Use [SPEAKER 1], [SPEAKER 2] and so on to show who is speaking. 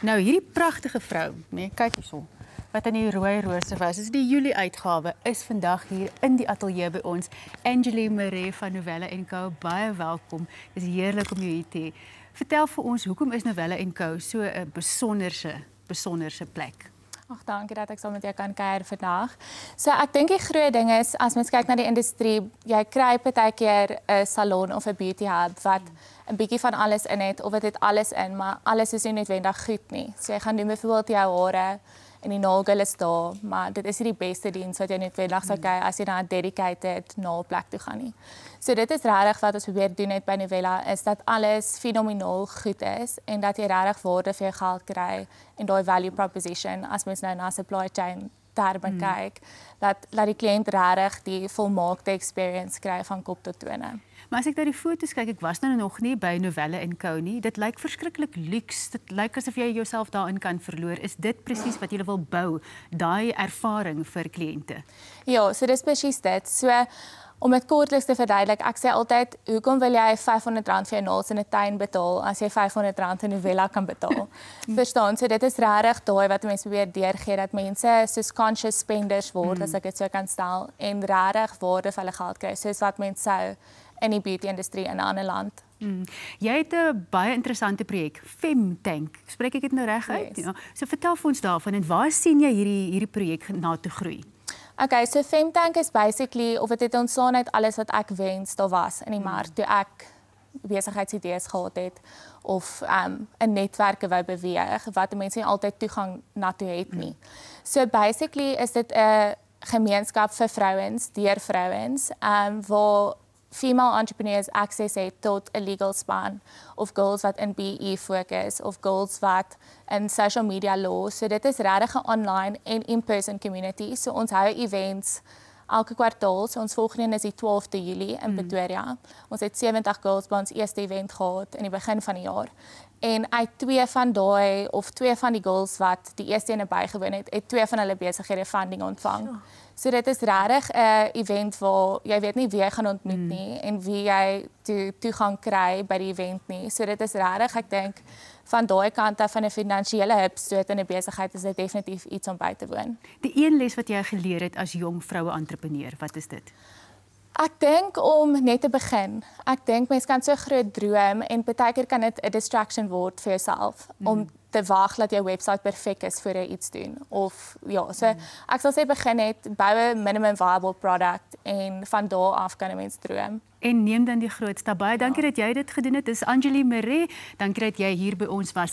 [SPEAKER 1] Nou hierdie pragtige vrou, nee, kyk hierso. Wat in die rooi rose was. Dis die Julie uitgawe is vandag hier in die ateljee by ons. Angelie Marais van Novella & Co. Baie welkom. Dis heerlik om jou hier te hê. Vertel vir ons, hoekom is Novella & Co. so 'n besonderse plek?
[SPEAKER 2] Ag, dankie dat ek saam met jou kan kuier vandag. So ek dink die groot ding is as mens kyk na die industrie, jy kry partykeer 'n salon of 'n beauty hub wat 'n bietjie van alles in het of dit het alles in, maar alles is nie noodwendig goed nie. So jy gaan doen byvoorbeeld jou hare en die nagel is daar, maar dit is nie die beste diens wat jy noodwendig sou kry as jy na 'n dedicated nailplek toe gaan nie. So dit is regtig wat ons probeer doen het by Novella, is dat alles fenomenaal goed is en dat jy regtig waarde vir jou geld kry en daai value proposition as mens nou na supply chain terme kyk, dat die kliënt regtig die volmaakte experience kry van kop tot tone.
[SPEAKER 1] Maar as ek na die foto's kyk, ek was nou nog nie by Novella & Co nie. Dit lyk verskriklik luks. Dit lyk asof jy jouself daarin kan verloor. Is dit presies wat jy wil bou, daai ervaring vir kliënte?
[SPEAKER 2] Ja, so dis presies dit. So om dit kortliks te verduidelik, ek sê altyd, hoekom wil jy R500 vir jou naels in 'n tuin betaal as jy R500 in Novella kan betaal? Verstaan, so dit is regtig daai wat mense probeer deurgee dat mense soos conscious spenders word, as ek dit so kan stel, en regtig waarde vir hulle geld kry, soos wat mense sou in die beauty-industrie in 'n ander land.
[SPEAKER 1] Jy het 'n baie interessante projek, Femtank. Spreek ek dit nou reg uit?
[SPEAKER 2] Yes.
[SPEAKER 1] Ja. So vertel vir ons daarvan en waar sien jy hierdie projek na toe groei?
[SPEAKER 2] Okay, so Femtank is basically, of dit het ontstaan uit alles wat ek wens daar was in die mark, toe ek besigheidsidees gehad het, of 'n netwerke wou beweeg, wat mense nie altyd toegang na toe het nie. So basically is dit 'n gemeenskap vir vrouens, deur vrouens, waar female entrepreneurs access het tot 'n legal span, of girls wat in BE fokus, of girls wat in social media law. So dit is regtig 'n online en in-person community. So ons hou events elke kwartaal. So ons volgende een is die 12de Julie in Pretoria. Ons het 70 girls by ons eerste event gehad in die begin van die jaar. En uit twee van die girls wat die eerste ene bygewoon het twee van hulle besighede funding ontvang. So dit is regtig 'n event waar jy weet nie wie jy gaan ontmoet nie en wie jy toegang kry by die event nie. So dit is regtig, ek dink, van daai kant af van 'n finansiële hupstoot in 'n besigheid is dit definitief iets om by te woon.
[SPEAKER 1] Die een les wat jy geleer het as jong vroue entrepreneur, wat is dit?
[SPEAKER 2] Ek dink om net te begin. Ek dink mense kan so groot droom en partykeer kan dit 'n distraction word vir jouself om te wag dat jou webwerf perfek is voor jy iets doen. Of ja, so ek sal sê begin net, bou 'n minimum viable product en van daar af kan 'n mens droom.
[SPEAKER 1] En neem dan die groot stap. Baie dankie dat jy dit gedoen het. Dis Angelie Marais. Dankie dat jy hier by ons was.